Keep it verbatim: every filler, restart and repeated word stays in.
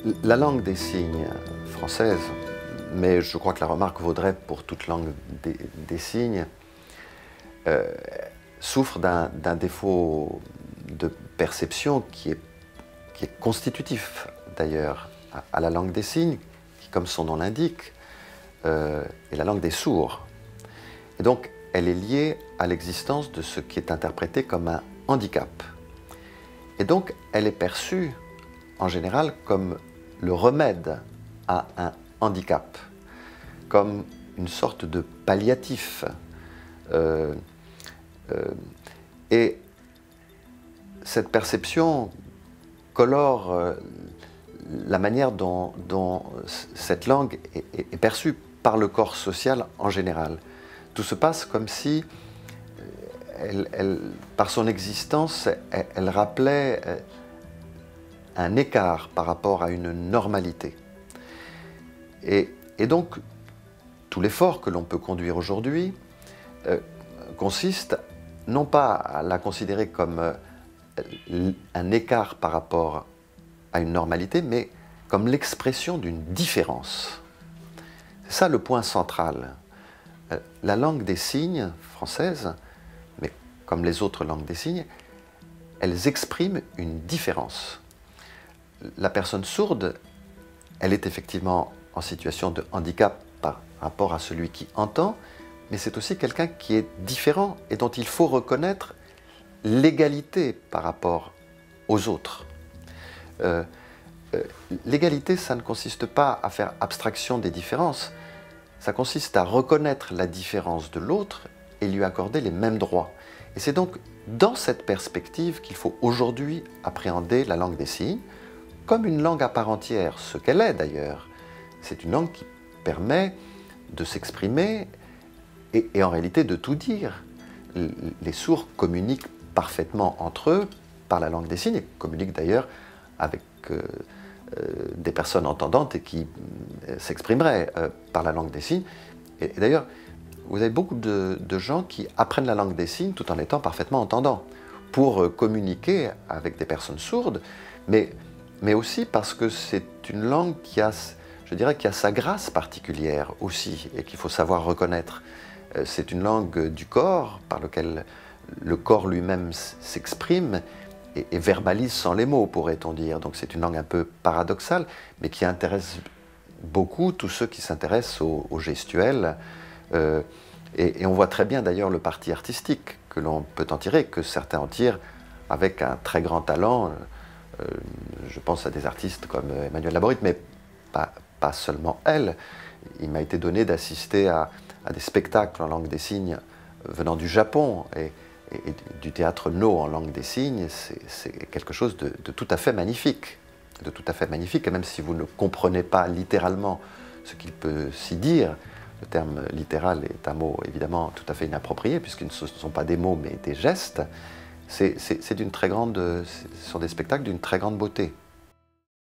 La langue des signes française, mais je crois que la remarque vaudrait pour toute langue des, des signes, euh, souffre d'un défaut de perception qui est, qui est constitutif d'ailleurs à, à la langue des signes, qui, comme son nom l'indique, euh, est la langue des sourds. Et donc, elle est liée à l'existence de ce qui est interprété comme un handicap. Et donc, elle est perçue, en général, comme le remède à un handicap, comme une sorte de palliatif. Euh, euh, et cette perception colore euh, la manière dont, dont cette langue est, est, est perçue par le corps social en général. Tout se passe comme si, elle, elle, par son existence, elle, elle rappelait un écart par rapport à une normalité. Et, et donc, tout l'effort que l'on peut conduire aujourd'hui euh, consiste non pas à la considérer comme euh, un écart par rapport à une normalité, mais comme l'expression d'une différence. C'est ça le point central. Euh, la langue des signes française, mais comme les autres langues des signes, elles expriment une différence. La personne sourde, elle est effectivement en situation de handicap par rapport à celui qui entend, mais c'est aussi quelqu'un qui est différent et dont il faut reconnaître l'égalité par rapport aux autres. Euh, euh, l'égalité, ça ne consiste pas à faire abstraction des différences, ça consiste à reconnaître la différence de l'autre et lui accorder les mêmes droits. Et c'est donc dans cette perspective qu'il faut aujourd'hui appréhender la langue des signes, comme une langue à part entière, ce qu'elle est d'ailleurs. C'est une langue qui permet de s'exprimer et, et en réalité de tout dire. Les sourds communiquent parfaitement entre eux par la langue des signes, et communiquent d'ailleurs avec euh, euh, des personnes entendantes et qui euh, s'exprimeraient euh, par la langue des signes. Et, et d'ailleurs, vous avez beaucoup de, de gens qui apprennent la langue des signes tout en étant parfaitement entendants, pour euh, communiquer avec des personnes sourdes, mais mais aussi parce que c'est une langue qui a, je dirais, qui a sa grâce particulière aussi, et qu'il faut savoir reconnaître. C'est une langue du corps, par laquelle le corps lui-même s'exprime et, et verbalise sans les mots, pourrait-on dire. Donc c'est une langue un peu paradoxale, mais qui intéresse beaucoup tous ceux qui s'intéressent au, au gestuel. Euh, et, et on voit très bien d'ailleurs le parti artistique que l'on peut en tirer, que certains en tirent avec un très grand talent. Euh, je pense à des artistes comme Emmanuelle Laboritte, mais pas, pas seulement elle. Il m'a été donné d'assister à, à des spectacles en langue des signes venant du Japon et, et, et du théâtre No en langue des signes. C'est quelque chose de, de tout à fait magnifique, de tout à fait magnifique. Et même si vous ne comprenez pas littéralement ce qu'il peut s'y dire, le terme littéral est un mot évidemment tout à fait inapproprié, puisqu'ils ne sont pas des mots mais des gestes. C'est d'une très grande, ce sont des spectacles d'une très grande beauté.